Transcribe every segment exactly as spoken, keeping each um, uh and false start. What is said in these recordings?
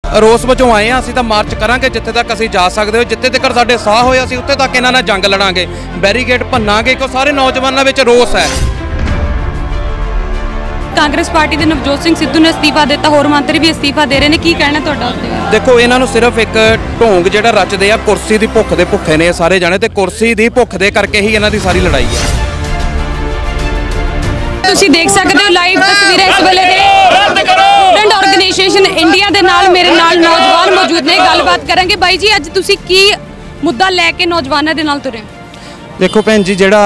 रोस वजों आए हैं, असीं तां मार्च करांगे जिथे तक असीं जा सकदे हो, जिथे तक साडे साह होए असीं उत्थे तक इन्हां नाल जंग लड़ांगे, बैरीगेड भन्नांगे क्यों सारे नौजवानों विच रोस है। कांग्रेस पार्टी के नवजोत सिंह सिद्धू ने इस्तीफा दिता, होर मंत्री भी इस्तीफा दे रहे हैं, की कहना तुहाडा? देखो इन्हां नूं सिर्फ एक ढोंग जिहड़ा रचदे आ, कुर्सी दी भुख दे भुखे ने सारे जाने, ते कुर्सी दी भुख दे करके ही इन्हां दी सारी लड़ाई है। तुसीं देख सकते हो लाइव तस्वीरें इस वेले दे स्टूडेंट ऑर्गेनाइजेशन इंडिया दे नाल मेरे नाल नौजवान मौजूद ने, गलबात करांगे। बाई जी अज तुसीं की मुद्दा लैके नौजवानों दे नाल तुरे? देखो भैन जी, जिहड़ा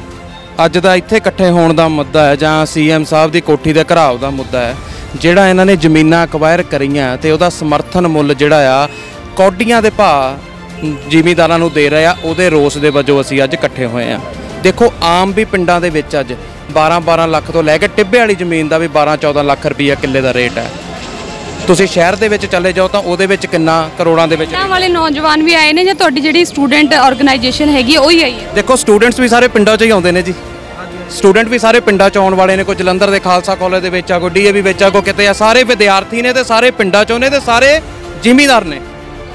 अज दा इत्थे इकट्ठे होण दा मुद्दा है जां सीएम साहब दी कोठी दे घराव दा मुद्दा है, जिहड़ा इन्हां ने जमीनां अक्वायर करीआं ते उहदा समर्थन मुੱਲ जिहड़ा आ कौडियां दे भाव ਜ਼ਿਮੀਂਦਾਰਾਂ ਨੂੰ दे रहे आ, ਉਹਦੇ रोस दे वजों असीं अज इकट्ठे होए आ। देखो आम भी पिंडां दे विच अज बारह बारह ਲੱਖ ਤੋਂ ਲੈ ਕੇ ਟਿੱਬੇ ਵਾਲੀ ਜ਼ਮੀਨ ਦਾ ਵੀ बारह चौदह ਲੱਖ ਰੁਪਈਆ ਕਿੱਲੇ ਦਾ ਰੇਟ ਹੈ। ਤੁਸੀਂ ਸ਼ਹਿਰ ਦੇ ਵਿੱਚ ਚਲੇ ਜਾਓ ਤਾਂ ਉਹਦੇ ਵਿੱਚ ਕਿੰਨਾ ਕਰੋੜਾਂ ਦੇ ਵਿੱਚ। ਪਿੰਡਾਂ ਵਾਲੇ ਨੌਜਵਾਨ ਵੀ ਆਏ ਨੇ ਜਾਂ ਤੁਹਾਡੀ ਜਿਹੜੀ ਸਟੂਡੈਂਟ ਆਰਗੇਨਾਈਜੇਸ਼ਨ ਹੈਗੀ ਉਹ ਹੀ ਆਈ ਹੈ? ਦੇਖੋ ਸਟੂਡੈਂਟਸ ਵੀ ਸਾਰੇ ਪਿੰਡਾਂ 'ਚ ਹੀ ਆਉਂਦੇ ਨੇ ਜੀ, ਸਟੂਡੈਂਟ ਵੀ ਸਾਰੇ ਪਿੰਡਾਂ 'ਚ ਆਉਣ ਵਾਲੇ ਨੇ, ਕੋਈ ਜਲੰਧਰ ਦੇ ਖਾਲਸਾ ਕਾਲਜ ਦੇ ਵਿੱਚ ਆ, ਕੋਈ ਡੀਏਵੀ ਵਿੱਚ ਆ, ਕੋਈ ਕਿਤੇ ਆ, ਸਾਰੇ ਵਿਦਿਆਰਥੀ ਨੇ ਤੇ ਸਾਰੇ ਪਿੰਡਾਂ 'ਚੋਂ ਨੇ ਤੇ ਸਾਰੇ ਜ਼ਿਮੀਂਦਾਰ ਨੇ।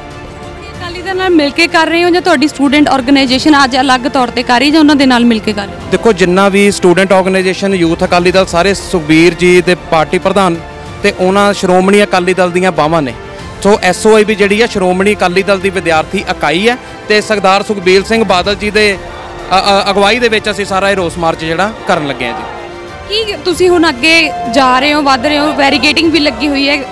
ਅਕਾਲੀ ਦਲ ਨਾਲ ਮਿਲ ਕੇ ਕਰ ਰਹੇ ਹੋ ਜਾਂ ਤੁਹਾਡੀ ਸਟੂਡੈਂਟ ਆਰਗੇਨਾਈਜੇਸ਼ਨ ਅੱਜ ਅਲੱਗ ਤੌਰ ਤੇ ਕਰ ਰਹੀ ਜਾਂ ਉਹਨਾਂ ਦੇ ਨਾਲ ਮਿਲ ਕੇ ਕਰ ਰਹੇ ਹੋ? ਦੇਖੋ ਜਿੰਨਾ ਵੀ student organisation youth Akali Dal ਸਾਰੇ ਸੁਖਬੀਰ ਜੀ ਦੇ ਪਾਰਟੀ ਪ੍ਰਧਾਨ ਤੇ ਉਹਨਾਂ ਸ਼੍ਰੋਮਣੀ ਅਕਾਲੀ ਦਲ ਦੀਆਂ ਬਾਹਾਂ ਨੇ। ਸੋ ਐਸਓਆਈ ਵੀ ਜਿਹੜੀ ਆ ਸ਼੍ਰੋਮਣੀ ਅਕਾਲੀ ਦਲ ਦੀ ਵਿਦਿਆਰਥੀ ਇਕਾਈ ਹੈ ਤੇ ਸਰਦਾਰ ਸੁਖਬੀਰ ਸਿੰਘ ਬਾਦਲ ਜੀ ਦੇ ਅਗਵਾਈ ਦੇ ਵਿੱਚ ਅਸੀਂ ਸਾਰਾ ਇਹ ਰੋਸ ਮਾਰਚ ਜਿਹੜਾ ਕਰਨ ਲੱਗੇ ਹਾਂ ਜੀ। ਕੀ ਤੁਸੀਂ ਹੁਣ ਅੱਗੇ ਜਾ ਰਹੇ ਹੋ, ਵੱਧ ਰਹੇ ਹੋ, ਬੈਰੀਗੇਟਿੰਗ ਵੀ ਲੱਗੀ ਹੋਈ ਹੈ,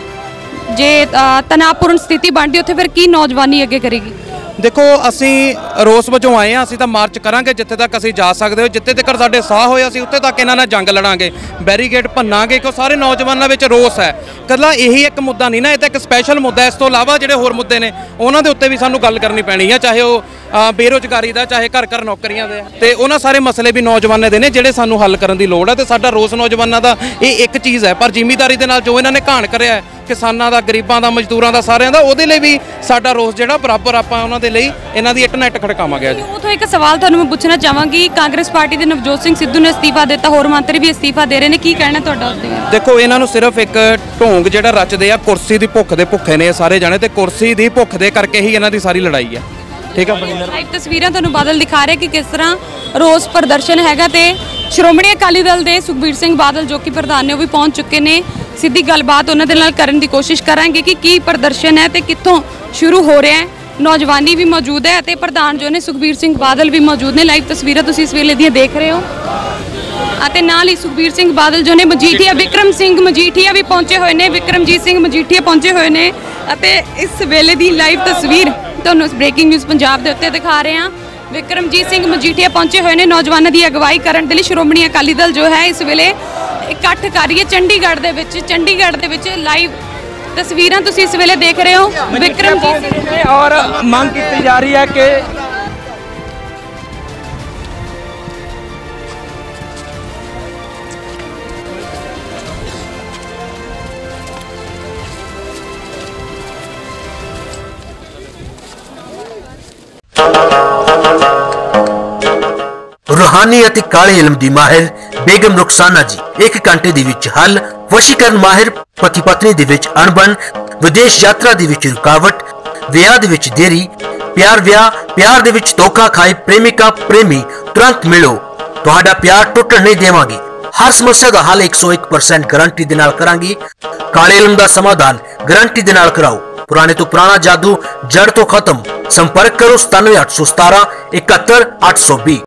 ਜੇ ਤਣਾਅਪੂਰਨ ਸਥਿਤੀ ਬਣਦੀ ਉੱਥੇ ਫਿਰ ਕੀ ਨੌਜਵਾਨੀ ਅੱਗੇ ਕਰੇਗੀ? देखो असी रोस वजों आए हैं, असी तो मार्च करांगे जिथे तक असी जा सकते हो, जिथे तक साडे साह होए असी उत्थे तक इन्हां नाल जंग लड़ांगे, बैरीगेड भन्नांगे क्यों सारे नौजवानों विच रोस है। कल्ला यही एक मुद्दा नहीं ना, ये तो एक स्पैशल मुद्दा है। इस तो इलावा जिहड़े होर मुद्दे ने उन्हां दे उत्ते भी सानूं गल करनी पैनी है, चाहे वो बेरोजगारी दा, चाहे घर घर नौकरियां दे, ते उन्हां सारे मसले भी नौजवानों दे ने जिहड़े सानूं हल करन दी लोड़ है। ते साडा रोस नौजवानों दा ये एक चीज़ है, पर जिमीदारी दे नाल जो इन्हां ने घाण करिया है किसानां दा, गरीबां दा, मजदूरां दा, सारिਆਂ ਦਾ ਉਹਦੇ ਲਈ ਵੀ ਸਾਡਾ ਰੋਸ ਜਿਹੜਾ ਬਰਾਬਰ ਆਪਾਂ ਉਹਨਾਂ ਦੇ ਲਈ ਇਹਨਾਂ ਦੀ ਇੱਟ ਨਾਲ ਇੱਟ ਖੜਕਾਵਾਂਗੇ ਜੀ। ਉਥੋਂ ਇੱਕ ਸਵਾਲ ਤੁਹਾਨੂੰ ਮੈਂ ਪੁੱਛਣਾ ਚਾਹਾਂਗੀ, ਕਾਂਗਰਸ ਪਾਰਟੀ ਦੇ ਨਵਜੋਤ ਸਿੰਘ ਸਿੱਧੂ ਨੇ ਅਸਤੀਫਾ ਦਿੱਤਾ, ਹੋਰ ਮੰਤਰੀ ਵੀ ਅਸਤੀਫਾ ਦੇ ਰਹੇ ਨੇ, ਕੀ ਕਹਿਣਾ ਤੁਹਾਡਾ ਉਸ ਦੇ? ਦੇਖੋ ਇਹਨਾਂ ਨੂੰ ਸਿਰਫ ਇੱਕ ਢੋਂਗ ਜਿਹੜਾ ਰਚਦੇ ਆ, ਕੁਰਸੀ ਦੀ ਭੁੱਖ ਦੇ ਭੁੱਖੇ ਨੇ ਸਾਰੇ ਜਾਣੇ, ਤੇ ਕੁਰਸੀ ਦੀ ਭੁੱਖ ਦੇ ਕਰਕੇ ਹੀ ਇਹਨਾਂ ਦੀ ਸਾਰੀ ਲੜਾਈ ਹੈ। ਠੀਕ ਹੈ, ਲਾਈਵ ਤਸਵੀਰਾਂ ਤੁਹਾਨੂੰ ਬਾਦਲ ਦਿਖਾ ਰਹੇ ਕਿ ਕਿਸ ਤਰ੍ਹਾਂ ਰੋਸ ਪ੍ਰਦਰਸ਼ਨ ਹੈਗਾ, ਤੇ ਸ਼੍ਰੋਮਣੀ ਅਕਾਲੀ ਦਲ ਦੇ ਸੁਖਬੀਰ ਸਿੰਘ ਬਾਦਲ ਜੋ ਕਿ ਪ੍ਰਧਾਨ ਨੇ ਉਹ ਵੀ ਪਹੁੰਚ ਚੁੱਕੇ ਨੇ। सीधी गलबात उन्होंने नाल करन दी कोशिश करांगे कि की प्रदर्शन है तो कितों शुरू हो रहा है। नौजवानी भी मौजूद है तो प्रधान जो ने सुखबीर सिंह बादल भी मौजूद ने। लाइव तस्वीरें तुसीं इस वेले दी देख रहे हो, ਅਤੇ ਨਾਲ ਹੀ ਸੁਖਬੀਰ ਸਿੰਘ ਬਾਦਲ ਜੋ ਨੇ ਮਜੀਠੀਆ, ਵਿਕਰਮ ਸਿੰਘ ਮਜੀਠੀਆ ਵੀ ਪਹੁੰਚੇ ਹੋਏ ਨੇ, ਵਿਕਰਮਜੀਤ ਸਿੰਘ ਮਜੀਠੀਆ ਪਹੁੰਚੇ ਹੋਏ ਨੇ। ਅਤੇ ਇਸ ਵੇਲੇ ਦੀ ਲਾਈਵ ਤਸਵੀਰ ਤੁਹਾਨੂੰ ਬ੍ਰੇਕਿੰਗ ਨਿਊਜ਼ ਪੰਜਾਬ ਦੇ ਉੱਤੇ ਦਿਖਾ ਰਹੇ ਹਾਂ। ਵਿਕਰਮਜੀਤ ਸਿੰਘ ਮਜੀਠੀਆ ਪਹੁੰਚੇ ਹੋਏ ਨੇ ਨੌਜਵਾਨਾਂ ਦੀ ਅਗਵਾਈ ਕਰਨ ਦੇ ਲਈ। ਸ਼੍ਰੋਮਣੀ ਅਕਾਲੀ ਦਲ ਜੋ ਹੈ ਇਸ ਵੇਲੇ ਇਕੱਠ ਕਰ ਰਹੀ ਹੈ ਚੰਡੀਗੜ੍ਹ ਦੇ ਵਿੱਚ। ਚੰਡੀਗੜ੍ਹ ਦੇ ਵਿੱਚ ਲਾਈਵ ਤਸਵੀਰਾਂ ਤੁਸੀਂ ਇਸ ਵੇਲੇ ਦੇਖ ਰਹੇ ਹੋ। ਵਿਕਰਮਜੀਤ ਸਿੰਘ ਔਰ ਮੰਗ ਕੀਤੀ ਜਾ ਰਹੀ ਹੈ ਕਿ रूहानी ਅਤੇ ਕਾਲੇ ਇਲਮ ਦੀ ਮਾਹਿਰ ਬੇਗਮ ਰੁਖਸਾਨਾ ਜੀ ਇੱਕ ਘੰਟੇ ਦੇ ਵਿੱਚ ਹੱਲ। ਵਸ਼ੀਕਰਨ ਮਾਹਿਰ ਪਤੀ ਪਤਨੀ ਦੇ ਵਿੱਚ ਅਣਬਣ, ਵਿਦੇਸ਼ ਯਾਤਰਾ ਦੇ ਵਿੱਚ ਰੁਕਾਵਟ, ਵਿਆਹ ਦੇ ਵਿੱਚ ਦੇਰੀ, ਪਿਆਰ ਵਿਆਹ ਪਿਆਰ ਦੇ ਵਿੱਚ ਧੋਖਾ ਖਾਏ ਪ੍ਰੇਮਿਕਾ ਪ੍ਰੇਮੀ ਤੁਰੰਤ ਮਿਲੋ, ਤੁਹਾਡਾ ਪਿਆਰ ਟੁੱਟਣ ਨਹੀਂ ਦੇਵਾਂਗੇ। ਹਰ ਸਮੱਸਿਆ ਦਾ ਹੱਲ ਇੱਕ ਸੌ ਇੱਕ ਪਰਸੈਂਟ ਗਾਰੰਟੀ ਦੇ ਨਾਲ ਕਰਾਂਗੇ। ਕਾਲੇ ਇਲਮ ਦਾ ਸਮਾਧਾਨ ਗਾਰੰਟੀ ਦੇ ਨਾਲ ਕਰਾਓ। पुराने तो पुराना जादू जड़ तो खत्म। संपर्क करो सतानवे आठ सौ सतारा इकहत्तर आठ सौ बीस।